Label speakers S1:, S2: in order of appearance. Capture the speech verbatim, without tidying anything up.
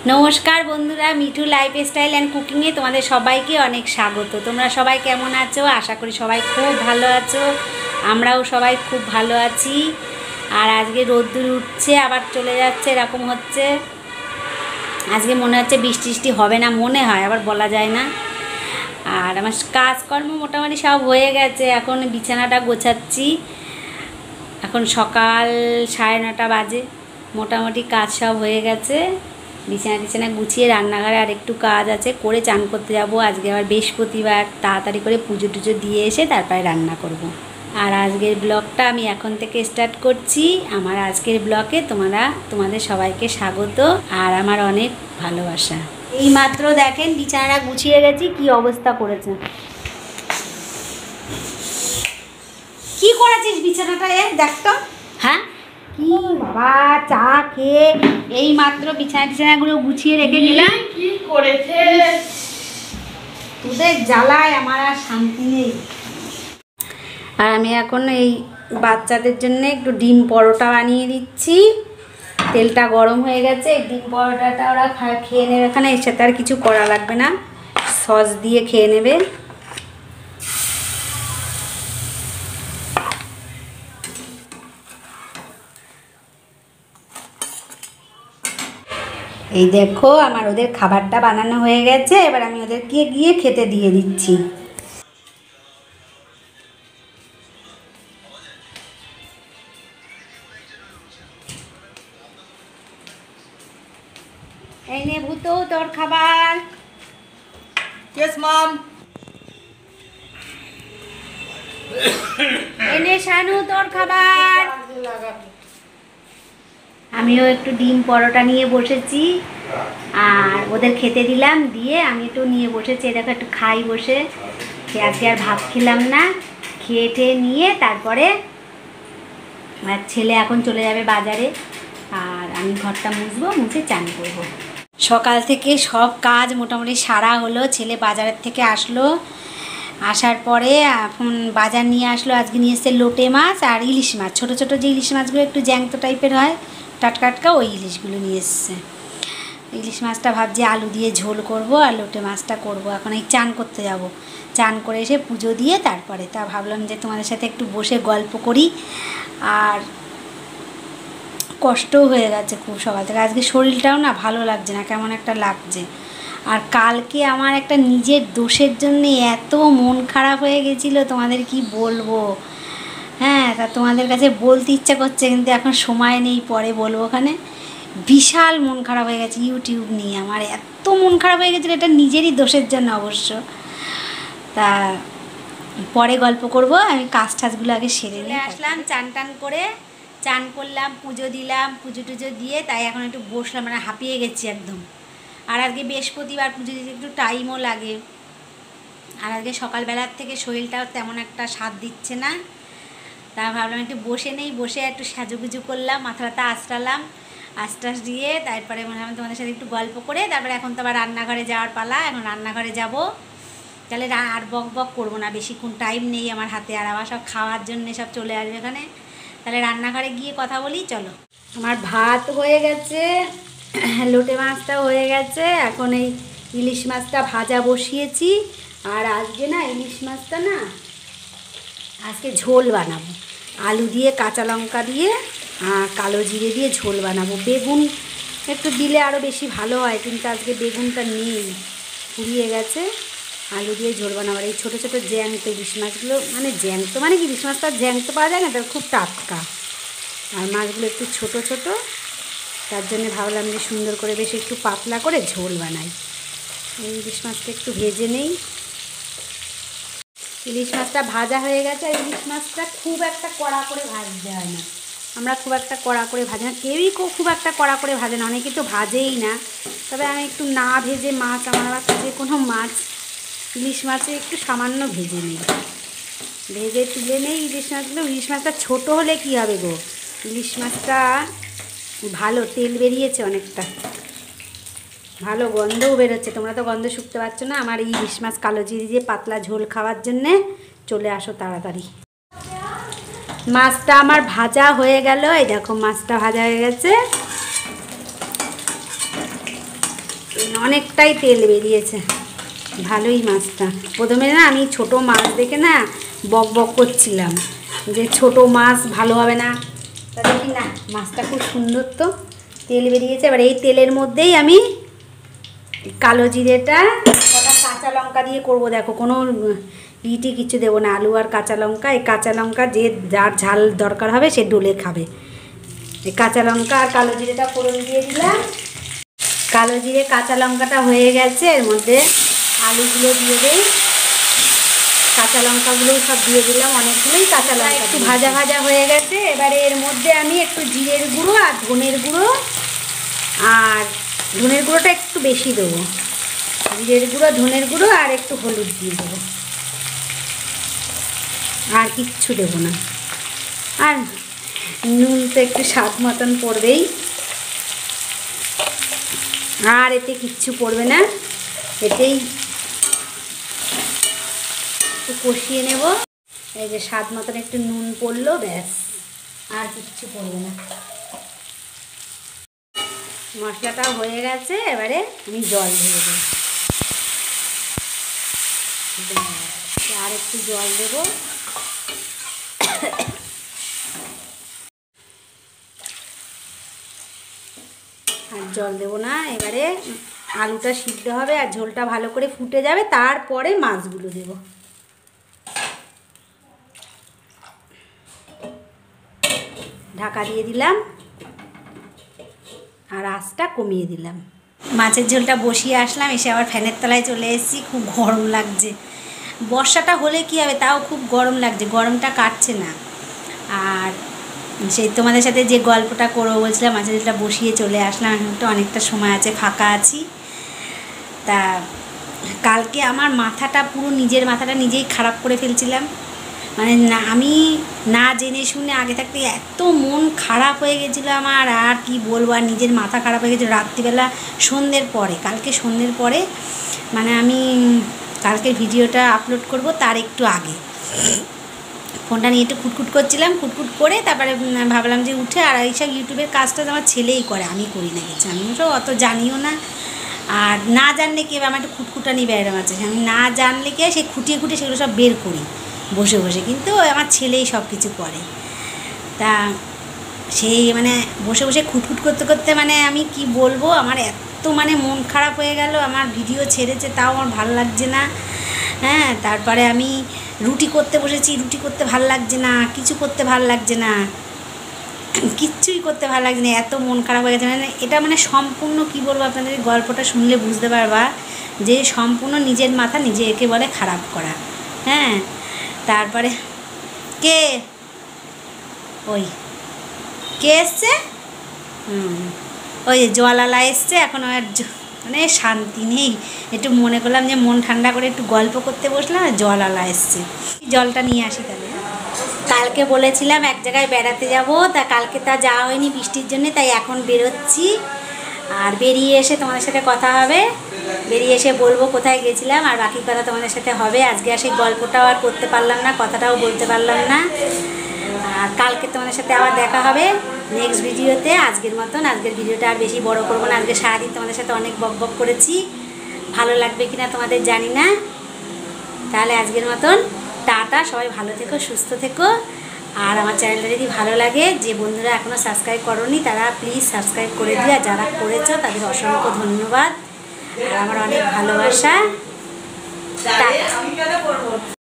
S1: नमस्कार बंधुरा मिठू lifestyle and कुकिंगे तुम्हारे सबाइके अनेक स्वागत। तुम्हारा सबाई केमन आछो? आशा करी सबाई खूब भालो आछो। आमराओ सबाई खूब भालो आछि। और आजके रोद्दुर उठছে আবার চলে যাচ্ছে এরকম হচ্ছে। আজকে মনে হচ্ছে বৃষ্টি টিষ্টি হবে না, মনে হয়, আবার বলা যায় না। আর আমার কাজকর্ম মোটামুটি সব হয়ে গেছে। এখন বিছানাটা গোছাচ্ছি। এখন সকাল সাড়ে নটা বাজে। মোটামুটি কাজ সব হয়ে গেছে। বিছানা টিছানা গুছিয়ে রান্নাঘরে আর একটু কাজ আছে, করে চান করতে যাব। আজকে আবার বৃহস্পতিবার, তাড়াতাড়ি করে পুজো টুজো দিয়ে এসে তারপরে রান্না করব। আর আজকের ব্লগটা আমি এখন থেকে স্টার্ট করছি। আমার আজকের ব্লগে তোমরা তোমাদের সবাইকে স্বাগত আর আমার অনেক ভালোবাসা। এই মাত্র দেখেন বিছানাটা গুছিয়ে গেছি, কি অবস্থা করেছে। কি করেছিস বিছানাটা? এ দেখ তো। হ্যাঁ কি বাবা, চা খেয়ে এই মাত্র বিছানা টিছানাগুলো গুছিয়ে রেখে দিলাম।
S2: কি করেছে
S1: তোদের জ্বালায় আমার আর শান্তি নেই। আর আমি এখন এই বাচ্চাদের জন্য একটু ডিম পরোটা বানিয়ে দিচ্ছি। তেলটা গরম হয়ে গেছে। এই ডিম পরোটাটা ওরা খেয়ে নেবে, এখানে এর সাথে আর কিছু করা লাগবে না, সস দিয়ে খেয়ে নেবে। এই দেখো আমার ওদের খাবারটা বানানো হয়ে গেছে। এবার আমি ওদেরকে গিয়ে খেতে দিয়ে দিচ্ছি। এই নে ভূতো তোর খাবার।
S2: Yes, mom.
S1: এই নে শানু তোর খাবার। আমিও একটু ডিম পরোটা নিয়ে বসেছি আর ওদের খেতে দিলাম, দিয়ে আমি একটু নিয়ে বসেছি। দেখো একটু খাই বসে। আজকে আর ভাত খেলাম না, খেয়ে টেয়ে নিয়ে তারপরে আমার ছেলে এখন চলে যাবে বাজারে আর আমি ঘরটা মুছবো, মুছে চান করবো। সকাল থেকে সব কাজ মোটামুটি সারা হলো। ছেলে বাজারের থেকে আসলো, আসার পরে এখন বাজার নিয়ে আসলো। আজকে নিয়ে এসছে লোটে মাছ আর ইলিশ মাছ, ছোটো ছোটো যে ইলিশ মাছগুলো একটু জ্যাংতো টাইপের হয়, টাটকা টাটকা, ওই ইলিশগুলো নিয়ে এসছে। ইলিশ মাছটা ভাবছি আলু দিয়ে ঝোল করব আর লোটে মাছটা করব। এখন এই চান করতে যাব, চান করে এসে পুজো দিয়ে তারপরে তা ভাবলাম যে তোমাদের সাথে একটু বসে গল্প করি। আর কষ্টও হয়ে গেছে খুব সকাল থেকে। আজকে শরীরটাও না ভালো লাগছে না, কেমন একটা লাগছে। আর কালকে আমার একটা নিজের দোষের জন্যে এত মন খারাপ হয়ে গেছিলো, তোমাদের কি বলবো। হ্যাঁ, তা তোমাদের কাছে বলতে ইচ্ছা করছে কিন্তু এখন সময় নেই, পরে বলবো। ওখানে বিশাল মন খারাপ হয়ে গেছে ইউটিউব নিয়ে। আমার এত মন খারাপ হয়ে গেছিলো, এটা নিজেরই দোষের জন্য অবশ্য। তা পরে গল্প করব। আমি কাজ টাজগুলো আগে সেরে নিয়ে আসলাম। চান টান করে চান করলাম, পুজো দিলাম, পুজো টুজো দিয়ে তাই এখন একটু বসলাম, মানে হাঁপিয়ে গেছি একদম। আর আজকে বৃহস্পতিবার, পুজো দিতে একটু টাইমও লাগে। আর আজকে সকালবেলার থেকে শরীরটাও তেমন একটা সাথ দিচ্ছে না। তা ভাবলাম একটু বসে নেই, বসে একটু সাজুগুজু করলাম, মাথাটা আঁচড়ালাম, আঁচটাস দিয়ে তারপরে মনে হয় তোমাদের সাথে একটু গল্প করে তারপরে এখন তো আবার রান্নাঘরে যাওয়ার পালা। এখন রান্নাঘরে যাব। তাহলে আর বক বক করবো না, বেশিক্ষণ টাইম নেই আমার হাতে। আর আবার সব খাওয়ার জন্যে সব চলে আসবে এখানে। তাহলে রান্নাঘরে গিয়ে কথা বলি, চলো। আমার ভাত হয়ে গেছে, লোটে মাছটাও হয়ে গেছে। এখন এই ইলিশ মাছটা ভাজা বসিয়েছি। আর আজকে না ইলিশ মাছটা না আজকে ঝোল বানাবো, আলু দিয়ে কাঁচা লঙ্কা দিয়ে আর কালো জিরে দিয়ে ঝোল বানাবো। বেগুন একটু দিলে আরও বেশি ভালো হয়, কিন্তু আজকে বেগুনটা নেই, ফুরিয়ে গেছে। আলু দিয়ে ঝোল বানাবো। এই ছোটো ছোটো জ্যাংতো ইলিশ মাছগুলো, মানে জ্যাংতো মানে কি, ইলিশ মাছটা জ্যাংতো পাওয়া যায় না, তার খুব টাটকা। আর মাছগুলো একটু ছোট ছোট, তার জন্য ভাবলাম যে সুন্দর করে বেশ একটু পাতলা করে ঝোল বানাই। এই ইলিশ মাছটা একটু ভেজে নেই। ইলিশ মাছটা ভাজা হয়ে গেছে। আর ইলিশ মাছটা খুব একটা কড়া করে ভাজতে হয় না, আমরা খুব একটা কড়া করে ভাজি না, কেউই খুব একটা কড়া করে ভাজে না, অনেকে তো ভাজেই না। তবে আমি একটু না ভেজে মাছ, আমার আবার যে কোনো মাছ, ইলিশ মাছে একটু সামান্য ভেজে নিই, ভেজে তুলে নেই ইলিশ মাছগুলো। ইলিশ মাছটা ছোটো হলে কী হবে গো, ইলিশ মাছটা ভালো তেল বেরিয়েছে অনেকটা, ভালো গন্ধও বেরোচ্ছে। তোমরা তো গন্ধ শুকতে পারছো না। আমার এই ইলিশ মাছ কালো জিরে দিয়ে পাতলা ঝোল খাওয়ার জন্যে চলে আসো তাড়াতাড়ি। মাছটা আমার ভাজা হয়ে গেল। এই দেখো মাছটা ভাজা হয়ে গেছে। অনেকটাই তেল বেরিয়েছে, ভালোই মাছটা। প্রথমে না আমি ছোট মাছ দেখে না বক বক করছিলাম যে ছোট মাছ ভালো হবে না, তা দেখি না মাছটা খুব সুন্দর, তো তেল বেরিয়েছে। এবার এই তেলের মধ্যেই আমি কালো জিরেটা কটা কাঁচা লঙ্কা দিয়ে করব। দেখো কোনো ইটি কিছু দেবো না, আলু আর কাঁচা লঙ্কা। এই কাঁচা লঙ্কা যে যার ঝাল দরকার হবে সে ডলে খাবে। এই কাঁচা লঙ্কা আর কালো জিরেটা ফোড়ন দিয়ে দিলাম। কালো জিরে কাঁচা লঙ্কাটা হয়ে গেছে, এর মধ্যে আলুগুলো দিয়ে দিই, কাঁচা লঙ্কাগুলোও সব দিয়ে দিলাম, অনেকগুলোই কাঁচা লঙ্কা একটু ভাজা ভাজা হয়ে গেছে। এবারে এর মধ্যে আমি একটু জিরের গুঁড়ো আর ধনের গুঁড়ো, আর ধনের গুঁড়োটা একটু বেশি দেবো, জিরের গুঁড়ো ধনের গুঁড়ো আর একটু হলুদ দিয়ে দেবো, আর কিচ্ছু দেবো না। আর নুন তো একটু স্বাদ মতন পড়বেই, আর এতে কিচ্ছু পড়বে না, এতেই একটু কষিয়ে নেব। এই যে স্বাদ মতন একটু নুন পড়লো, ব্যাস, আর কিচ্ছু পড়বে না। মশলাটা হয়ে গেছে, এবারে আমি জল দিয়ে দেবো, আর একটু জল দেবো। আর জল দেবো না, এবারে আলুটা সিদ্ধ হবে আর ঝোলটা ভালো করে ফুটে যাবে, তারপরে মাছগুলো দেবো। ঢাকা দিয়ে দিলাম আর আঁচটা কমিয়ে দিলাম। মাছের ঝোলটা বসিয়ে আসলাম, এসে আবার ফ্যানের তলায় চলে এসেছি, খুব গরম লাগছে। বর্ষাটা হলে কী হবে, তাও খুব গরম লাগছে, গরমটা কাটছে না। আর সেই তোমাদের সাথে যে গল্পটা করবো বলছিলাম, মাছের ঝোলটা বসিয়ে চলে আসলাম, এখন তো অনেকটা সময় আছে, ফাঁকা আছি। তা কালকে আমার মাথাটা পুরো নিজের মাথাটা নিজেই খারাপ করে ফেলছিলাম, মানে না আমি না জেনে শুনে আগে থাকতে এত মন খারাপ হয়ে গেছিলো আমার, আর কি বলবো। আর নিজের মাথা খারাপ হয়ে গেছিলো রাত্রিবেলা সন্ধ্যের পরে, কালকে সন্ধ্যের পরে, মানে আমি কালকের ভিডিওটা আপলোড করব তার একটু আগে ফোনটা নিয়ে একটু খুটখুট করছিলাম, খুটখুট করে তারপরে ভাবলাম যে উঠে, আর এইসব ইউটিউবের কাজটা তো আমার ছেলেই করে, আমি করি না কিছু, আমি তো অত জানিও না। আর না জানলে কি আমার একটু খুটখুটানি বেড়ে আছে, আমি না জানলে কি সেই খুঁটিয়ে খুঁটিয়ে সেগুলো সব বের করি বসে বসে, কিন্তু আমার ছেলেই সব কিছু করে। তা সেই মানে বসে বসে খুটখুট করতে করতে মানে আমি কি বলবো, আমার এত মানে মন খারাপ হয়ে গেল। আমার ভিডিও ছেড়েছে তাও আমার ভালো লাগছে না, হ্যাঁ। তারপরে আমি রুটি করতে বসেছি, রুটি করতে ভাল লাগছে না, কিছু করতে ভাল লাগছে না, কিচ্ছুই করতে ভালো লাগছে না, এত মন খারাপ হয়ে গেছে। মানে এটা মানে সম্পূর্ণ কি বলবো, আপনাদের গল্পটা শুনলে বুঝতে পারবা যে সম্পূর্ণ নিজের মাথা নিজে একে বলে খারাপ করা, হ্যাঁ। তারপরে কে ওই কে এসছে, হুম ওই জলালা এসছে, এখন আর মানে শান্তি নেই। একটু মনে করলাম যে মন ঠান্ডা করে একটু গল্প করতে বসলাম, জলালা এসছে, জলটা নিয়ে আসি তাহলে। কালকে বলেছিলাম এক জায়গায় বেড়াতে যাব, তা কালকে তা যাওয়া হয়নি বৃষ্টির জন্যে, তাই এখন বেরোচ্ছি। আর বেরিয়ে এসে তোমাদের সাথে কথা হবে, বেরিয়ে এসে বলবো কোথায় গেছিলাম, আর বাকি কথা তোমাদের সাথে হবে। আজকে আর সেই গল্পটাও আর করতে পারলাম না, কথাটাও বলতে পারলাম না। আর কালকে তোমাদের সাথে আবার দেখা হবে নেক্সট ভিডিওতে। আজকের মতন আজকের ভিডিওটা আর বেশি বড় করবো না, আজকে সারাদিন তোমাদের সাথে অনেক বক বক করেছি, ভালো লাগবে কিনা তোমাদের জানি না। তাহলে আজকের মতন টাটা, সবাই ভালো থেকো, সুস্থ থেকো। আর আমার চ্যানেলটা যদি ভালো লাগে, যে বন্ধুরা এখনও সাবস্ক্রাইব করোনি তারা প্লিজ সাবস্ক্রাইব করে দিও, আর যারা করেছো তাদের অসংখ্য ধন্যবাদ, আর আমার অনেক ভালোবাসা। টাটা।